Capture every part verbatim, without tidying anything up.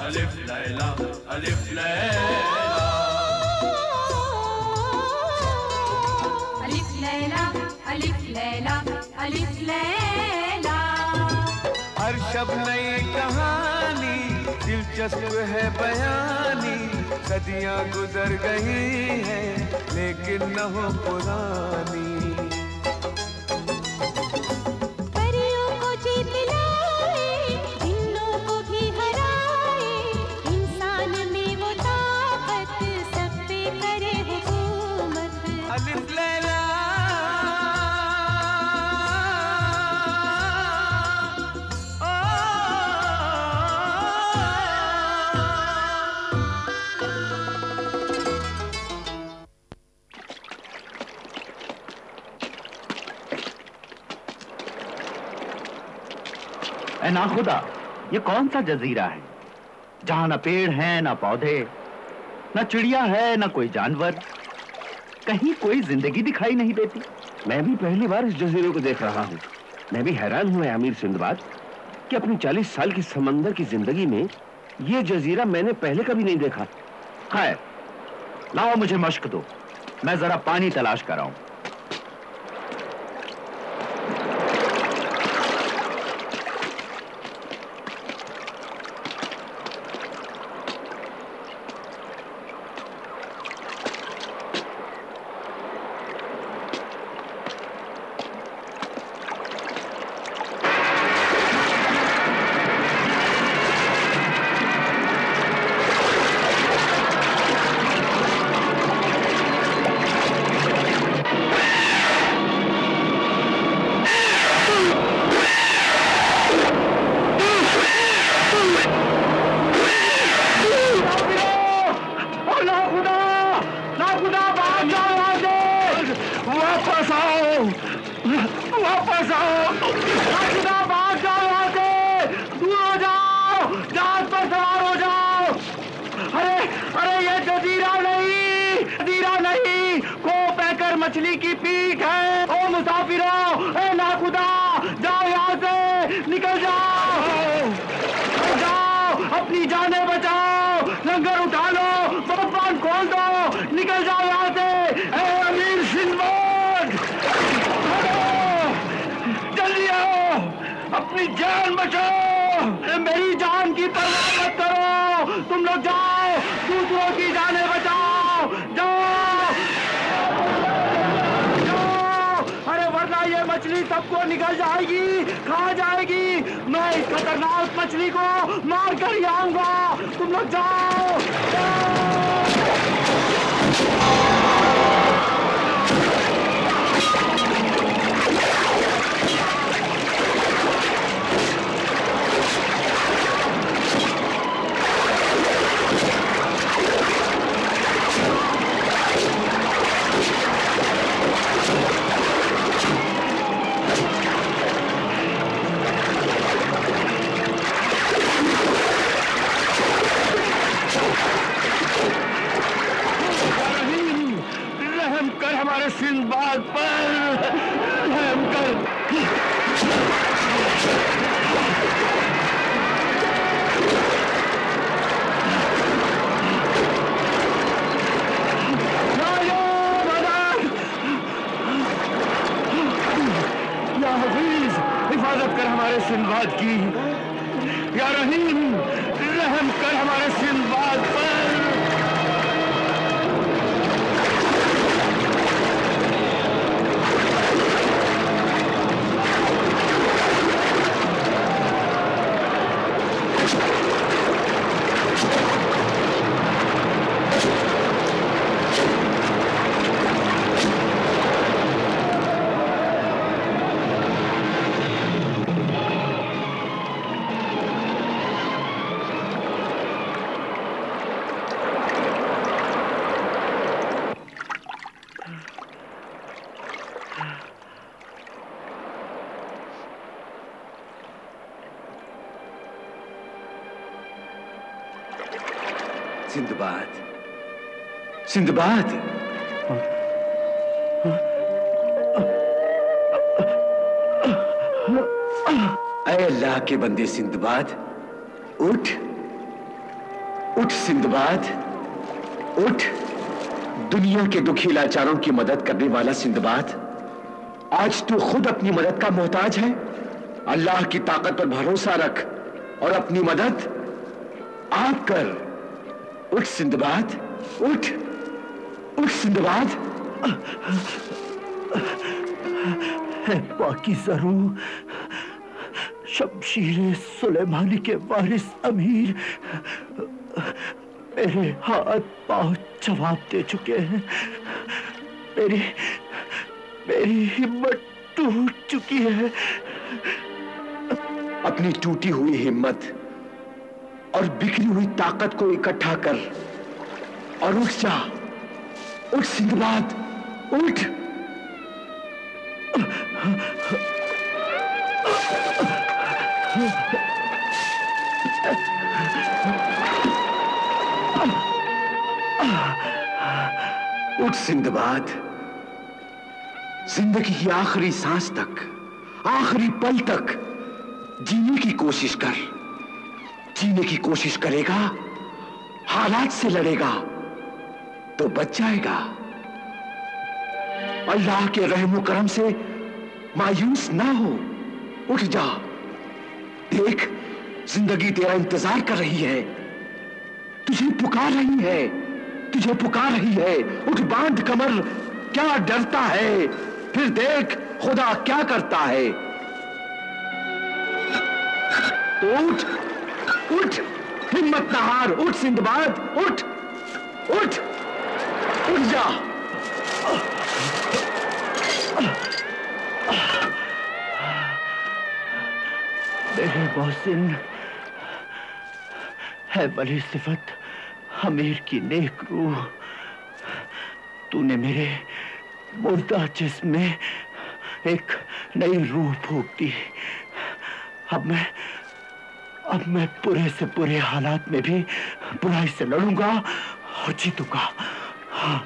अलिफ लैला अलिफ लैला अलिफ लैला अलिफ लैला अलिफ लैला। हर शब नई कहानी दिलचस्प है बयानी, सदियां गुजर गई हैं लेकिन न हो पुरानी। परियों को जीत लाए, जिन्नों को भी हराए, इंसान में वो ताकत सब पे करे हुकूमत। अलिफ लैला ए ना खुदा, ये कौन सा जजीरा है जहां न पेड़ हैं न पौधे, न चिड़िया है न कोई जानवर, कहीं कोई जिंदगी दिखाई नहीं देती। मैं भी पहली बार इस जजीरे को देख रहा हूँ। मैं भी हैरान हुआ अमीर सिंदबाद कि अपनी चालीस साल की समंदर की जिंदगी में ये जजीरा मैंने पहले कभी नहीं देखा। है, लाओ मुझे मश्क दो, मैं जरा पानी तलाश कर आऊं। मछली की पीठ है। ओ मुसाफिरों, ए नाखुदा, जाओ यहाँ से, निकल जाओ, जाओ, अपनी जानें बचाओ, लंगर उठा लो, बागबान खोल दो, निकल जाओ यहाँ से। ए अमीर सिंदबाद, जल्दी आओ, अपनी जान बचाओ, मेरी जान की परवाह मत करो, तुम लोग जाओ, दूसरों की जानें बचाओ, जाओ। ये मछली सबको निकल जाएगी, खा जाएगी। मैं इस खतरनाक मछली को मार कर ही आऊंगा। तुम लोग जाओ, हमारे सिंदबाद पर रहम कर। या हफीज, हिफाजत कर हमारे सिंदबाद की। या रहीम, रहम कर हमारे सिंदबाद पर। सिंदबाद, सिंदबाद, ऐ अल्लाह के बंदे सिंदबाद, उठ, उठ सिंदबाद, उठ। दुनिया के दुखी लाचारों की मदद करने वाला सिंदबाद, आज तू खुद अपनी मदद का मोहताज है। अल्लाह की ताकत पर भरोसा रख और अपनी मदद आप कर। उठ सिंदबाद, उठ, उठ सिंदबाद। पाकीज़ा रूह, शमशीर सुलेमानी के वारिस अमीर, मेरे हाथ पांव जवाब दे चुके हैं। मेरी मेरी हिम्मत टूट चुकी है। अपनी टूटी हुई हिम्मत और बिखरी हुई ताकत को इकट्ठा कर और उठ जा। उठ सिंदबाद, उठ। उठ सिंदबाद, जिंदगी की आखिरी सांस तक, आखिरी पल तक जीने की कोशिश कर। जीने की कोशिश करेगा, हालात से लड़ेगा तो बच जाएगा। अल्लाह के रहमो करम से मायूस ना हो, उठ जा। देख, जिंदगी तेरा इंतजार कर रही है, तुझे पुकार रही है, तुझे पुकार रही है। उठ, बांध कमर, क्या डरता है? फिर देख खुदा क्या करता है। तो उठ, उठ, हिम्मत ना हार। उठ सिंदबाद, उठ, उठ, उठ जा। मेरे मोहसिन है वली सिफत अमीर की नेक रूह, तूने मेरे मुर्दा जिस्म में एक नई रूह फूंक दी। अब मैं अब मैं बुरे से बुरे हालात में भी बुराई से लड़ूंगा और जीतूंगा। हाँ।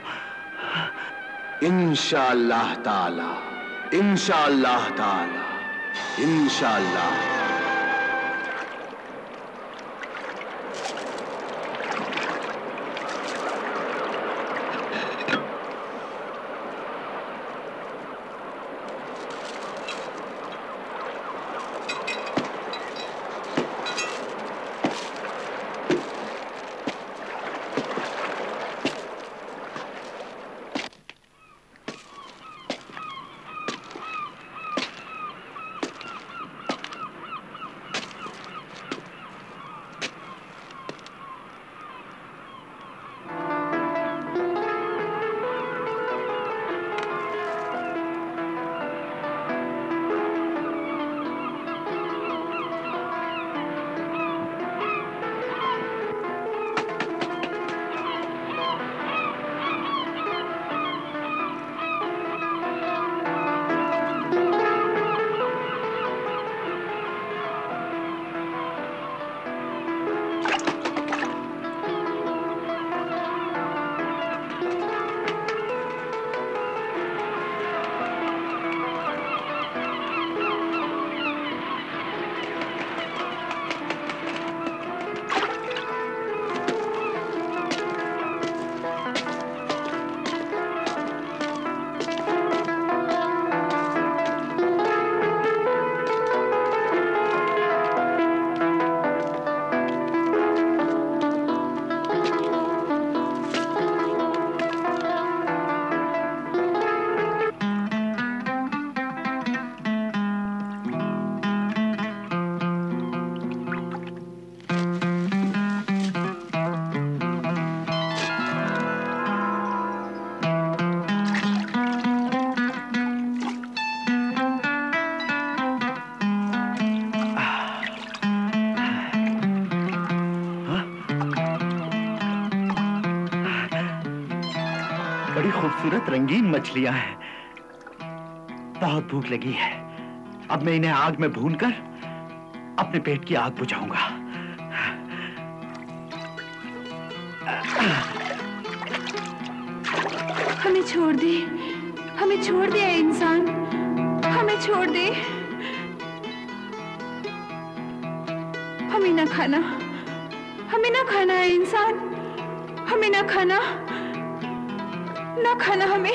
इंशाअल्लाह ताला, इंशाअल्लाह ताला, इंशाअल्लाह। खूबसूरत रंगीन मछलियां हैं। बहुत भूख लगी है, अब मैं इन्हें आग में भूनकर अपने पेट की आग बुझाऊंगा। हमें छोड़ दे, हमें छोड़ दे इंसान, हमें छोड़ दे। हमें ना खाना, हमें ना खाना है इंसान, हमें ना खाना, ना खाना हमें।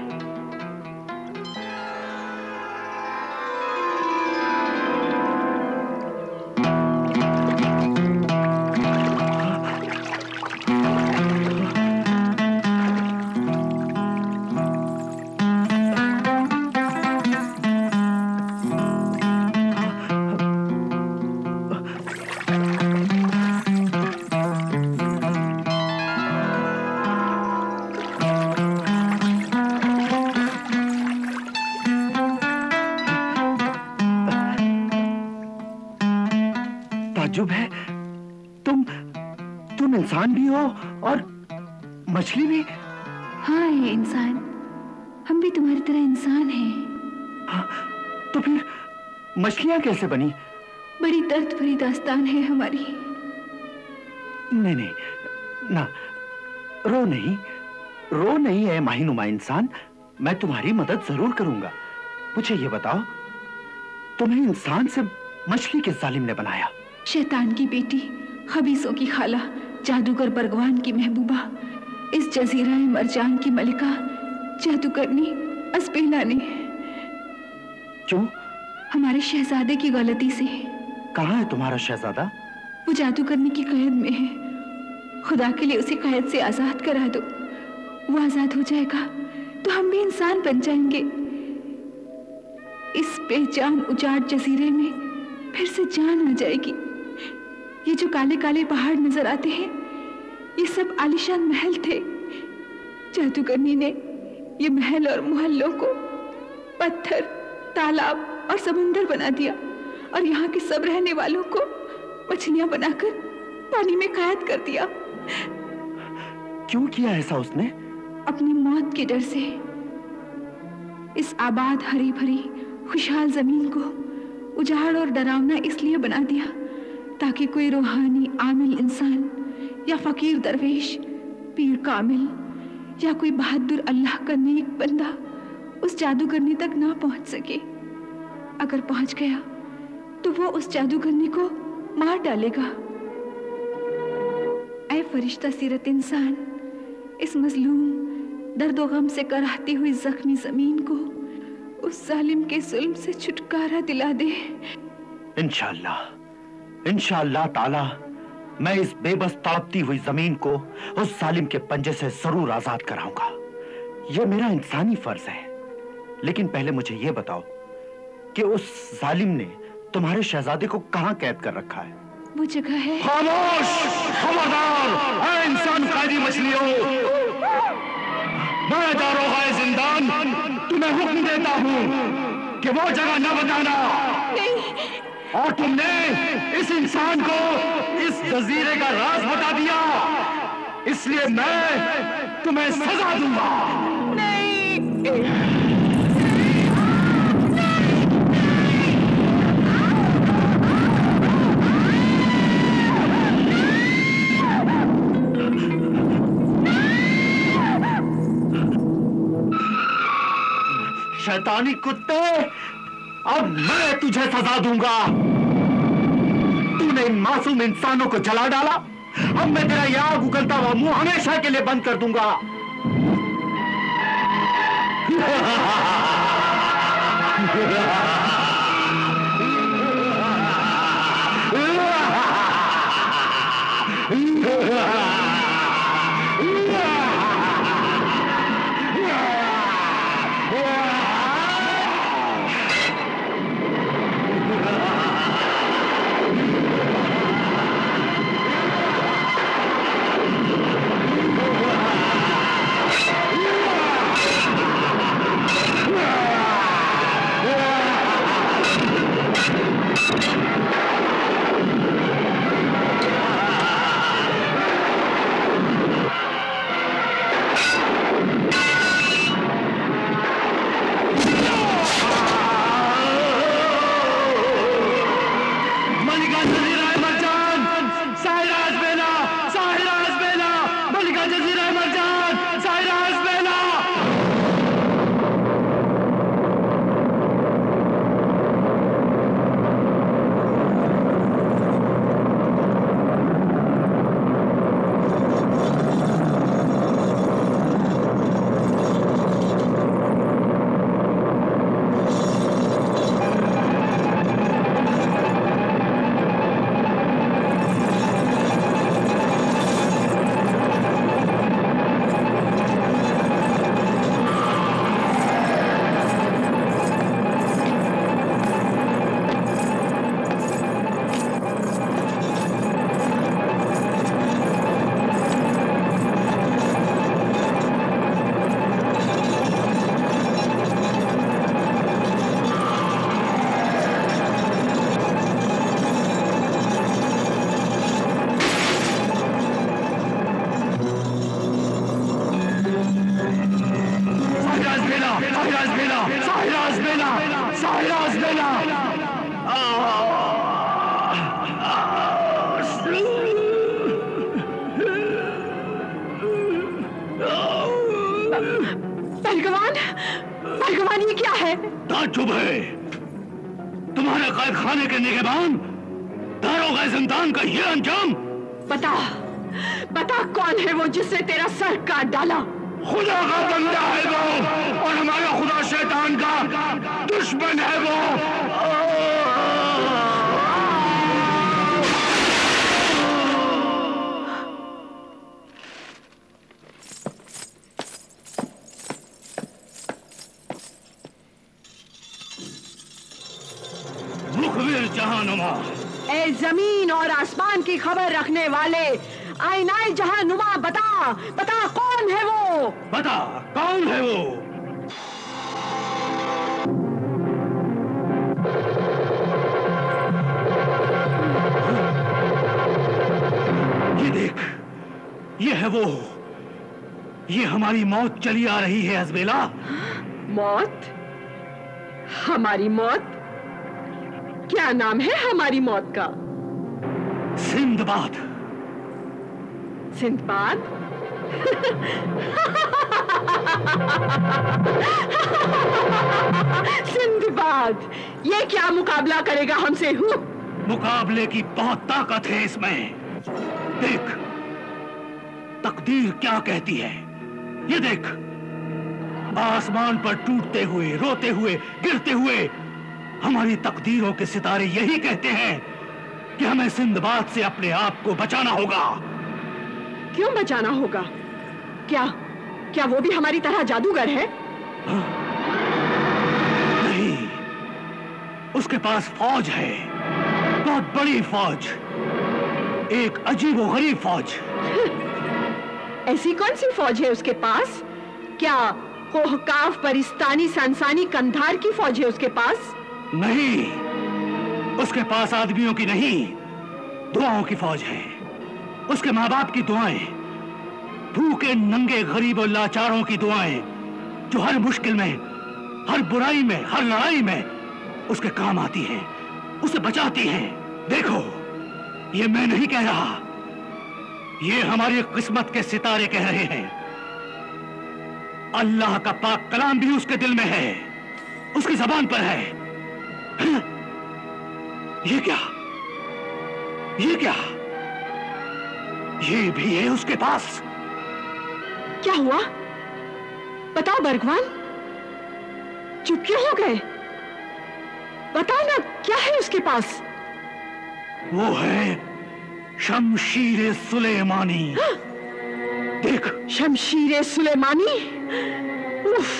ताज्जुब है, तुम तुम इंसान भी हो और मछली भी। हाँ ये इंसान, हम भी तुम्हारी तरह इंसान हैं। हाँ, तो फिर मछलियां कैसे बनी? बड़ी दर्द भरी दास्तान है हमारी। नहीं नहीं ना, रो नहीं, रो नहीं है माहिनुमा इंसान, मैं तुम्हारी मदद जरूर करूंगा। मुझे ये बताओ, तुम्हें इंसान से मछली किस जालिम ने बनाया? शैतान की बेटी, खबीसों की खाला, जादूगर बरगवान की महबूबा, इस जजीरा मरजान की मलिका, जादूगरनी अस्पेला ने। क्यों? हमारे शहजादे की गलती से। कहाँ है तुम्हारा शहजादा? वो जादूगरनी की कैद में है। खुदा के लिए उसे कैद से आजाद करा दो। वो आजाद हो जाएगा तो हम भी इंसान बन जाएंगे। इस बेजान उजाड़ जजीरे में फिर से जान आ जाएगी। ये जो काले काले पहाड़ नजर आते हैं, ये सब आलीशान महल थे। जादूगरनी ने ये महल और मोहल्लों को पत्थर, तालाब और समुंदर बना दिया और यहाँ के सब रहने वालों को मछलियां बनाकर पानी में कैद कर दिया। क्यों किया ऐसा उसने? अपनी मौत के डर से। इस आबाद हरी भरी खुशहाल जमीन को उजाड़ और डरावना इसलिए बना दिया ताकि कोई रूहानी आमिल इंसान या फकीर दरवेश, पीर कामिल या कोई बहादुर अल्लाह का नेक बंदा उस जादूगरनी तक ना पहुंच सके। अगर पहुंच गया तो वो उस जादूगरनी को मार डालेगा। ऐ फरिश्ता सीरत इंसान, इस मजलूम दर्द गम से कराहती हुई जख्मी जमीन को उस जालिम के जुल्म से छुटकारा दिला दे। इंशाअल्लाह, इंशाअल्लाह ताला मैं इस बेबस तड़पती हुई जमीन को उस जालिम के पंजे से जरूर आजाद कराऊंगा। यह मेरा इंसानी फर्ज है। लेकिन पहले मुझे यह बताओ कि उस जालिम ने तुम्हारे शहजादे को कहां कैद कर रखा है? वो जगह है। खामोश, खबरदार, ऐ इंसान कैदी मछलियों, मैं दारोगा जिंदान तुम्हें हुक्म देता हूँ कि वो जगह न बताना। नहीं। और तुमने इस इंसान को इस जजीरे का राज बता दिया, इसलिए मैं तुम्हें सजा दूंगा। नहीं। शैतानी कुत्ते, अब मैं तुझे सजा दूंगा। तूने इन मासूम इंसानों को जला डाला, अब मैं तेरा यह आग उगलता हुआ मुंह हमेशा के लिए बंद कर दूंगा। ताज्जुब है, तुम्हारे कैद खाने के निगहबान दारोगा जिंदान का ये अंजाम। बता, बता कौन है वो जिसने तेरा सर काट डाला? खुदा का बंदा है वो, और हमारा खुदा शैतान का दुश्मन है वो। मुखबिर जहानुमा, ए जमीन और आसमान की खबर रखने वाले आईनाए जहानुमा, बता, बता कौन है वो? बता कौन है वो? ये देख, ये है वो, ये हमारी मौत चली आ रही है अज़बेला। मौत? हमारी मौत? क्या नाम है हमारी मौत का? सिंदबाद। सिंदबाद? सिंदबाद, ये क्या मुकाबला करेगा हमसे? हूँ मुकाबले की बहुत ताकत है इसमें। देख तकदीर क्या कहती है, ये देख, आसमान पर टूटते हुए, रोते हुए, गिरते हुए हमारी तकदीरों के सितारे यही कहते हैं कि हमें सिंदबाद से अपने आप को बचाना होगा। क्यों बचाना होगा? क्या क्या वो भी हमारी तरह जादूगर है? हाँ? नहीं, उसके पास फौज है, बहुत बड़ी फौज, एक अजीब और गरीब फौज। ऐसी कौन सी फौज है उसके पास? क्या कोहकाफ, परिस्तानी, संसानी, कंधार की फौज है उसके पास? नहीं, उसके पास आदमियों की नहीं, दुआओं की फौज है। उसके माँ बाप की दुआएं, भूखे नंगे गरीब और लाचारों की दुआएं, जो हर मुश्किल में, हर बुराई में, हर लड़ाई में उसके काम आती हैं, उसे बचाती हैं। देखो, ये मैं नहीं कह रहा, ये हमारी किस्मत के सितारे कह रहे हैं। अल्लाह का पाक कलाम भी उसके दिल में है, उसकी जबान पर है। ये क्या, ये क्या, ये भी है उसके पास। क्या हुआ? बताओ बरगवान, चुप क्यों हो गए? बताओ ना, क्या है उसके पास? वो है शमशीर सुलेमानी। हाँ? देख, शमशीर सुलेमानी। उफ,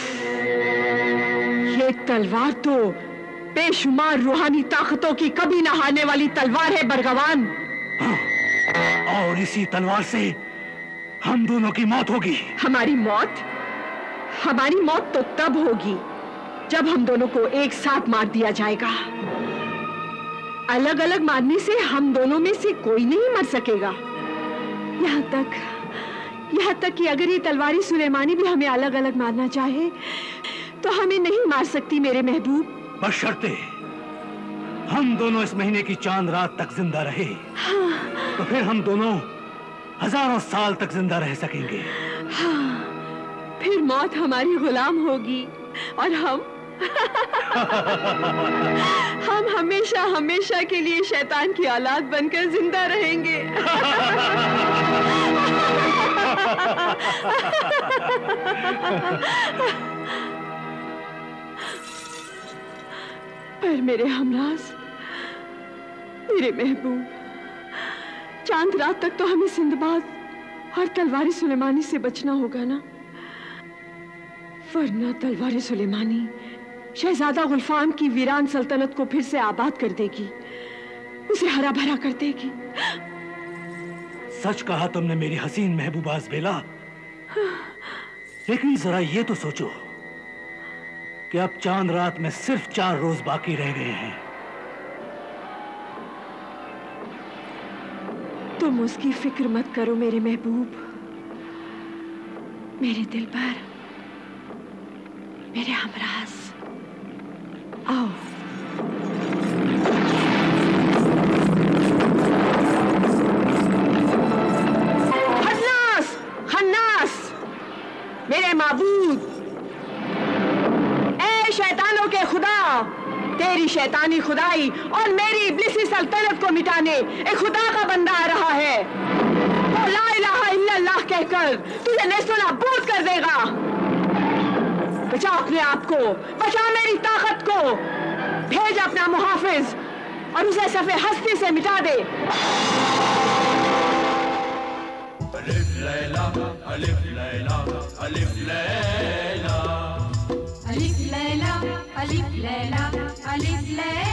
ये तलवार तो बेशुमार रूहानी ताकतों की कभी न हारने वाली तलवार है बरगवान। हाँ, और इसी तलवार से हम दोनों की मौत होगी। हमारी मौत? हमारी मौत तो तब होगी जब हम दोनों को एक साथ मार दिया जाएगा। अलग अलग मारने से हम दोनों में से कोई नहीं मर सकेगा। यहाँ तक यहाँ तक कि अगर ये तलवारी सुलेमानी भी हमें अलग अलग मारना चाहे तो हमें नहीं मार सकती मेरे महबूब। बशर्ते हम दोनों इस महीने की चांद रात तक जिंदा रहे। हाँ। तो फिर हम दोनों हजारों साल तक जिंदा रह सकेंगे। हाँ, फिर मौत हमारी गुलाम होगी और हम हम हमेशा हमेशा के लिए शैतान की औलाद बनकर जिंदा रहेंगे। पर मेरे हमराज, मेरे महबूब, चांद रात तक तो हमें सिंदबाद और तलवारी सुलेमानी से बचना होगा ना, वरना तलवारी सुलेमानी शहजादा गुलफाम की वीरान सल्तनत को फिर से आबाद कर देगी, उसे हरा भरा कर देगी। सच कहा तुमने मेरी हसीन महबूबा अज़बेला। लेकिन जरा ये तो सोचो कि अब चांद रात में सिर्फ चार रोज बाकी रह गए हैं। तुम उसकी फिक्र मत करो मेरे महबूब, मेरे दिल पर, मेरे हमराज। आओ। खन्नास, खन्नास, मेरे माबूद, ए शैतानों के खुदा, खुदाई और मेरी इब्लिसी सल्तनत को मिटाने एक खुदा का बंदा आ रहा है। वो ला इलाहा इल्लल्लाह कहकर तुझे नेस्तनाबूद कर देगा। बचा अपने आप को, बचा मेरी ताकत को, भेज अपना मुहाफिज और उसे सफे हस्ती से मिटा दे। अलिफ लैला अलिफ लैला अलिफ लैला अलिफ लैला अलिफ लैला अलिफ लैला